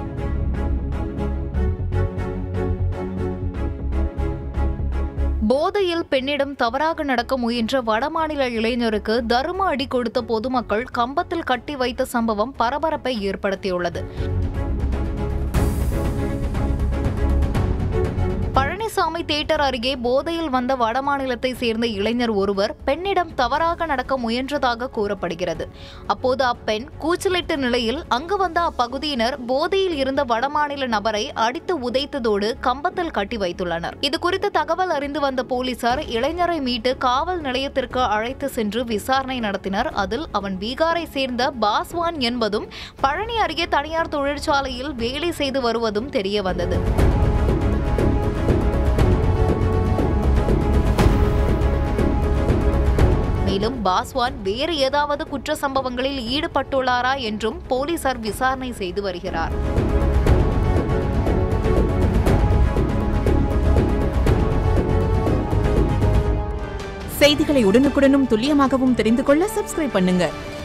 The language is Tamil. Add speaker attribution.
Speaker 1: போதையில் பெண்ணிடம் தவறாக நடக்க முயன்ற வடமாநில இளைஞருக்கு தர்ம அடி கொடுத்த பொதுமக்கள் கம்பத்தில் கட்டி வைத்த சம்பவம் பரபரப்பை ஏற்படுத்தியுள்ளது. பழனிசாமி தியேட்டர் அருகே போதையில் வந்த வடமாநிலத்தை சேர்ந்த இளைஞர் ஒருவர் பெண்ணிடம் தவறாக நடக்க முயன்றதாக கூறப்படுகிறது. அப்போது அப்பெண் கூச்சலிட்ட நிலையில் அங்கு வந்த அப்பகுதியினர் போதையில் இருந்த வடமாநில நபரை அடித்து உதைத்ததோடு கம்பத்தில் கட்டி வைத்துள்ளனர். இதுகுறித்து தகவல் அறிந்து வந்த போலீசார் இளைஞரை மீட்டு காவல் நிலையத்திற்கு அழைத்து சென்று விசாரணை நடத்தினர். அதில் அவன் பீகாரை சேர்ந்த பாஸ்வான் என்பதும் பழனி அருகே தனியார் தொழிற்சாலையில் வேலை செய்து வருவதும் தெரியவந்தது. மேலும் பாஸ்வான் வேறு ஏதாவது குற்ற சம்பவங்களில் ஈடுபட்டுள்ளாரா என்றும் போலீசார் விசாரணை செய்து வருகிறார்.
Speaker 2: செய்திகளை உடனுக்குடனும் துல்லியமாகவும் தெரிந்து கொள்ள சப்ஸ்கிரைப் பண்ணுங்க.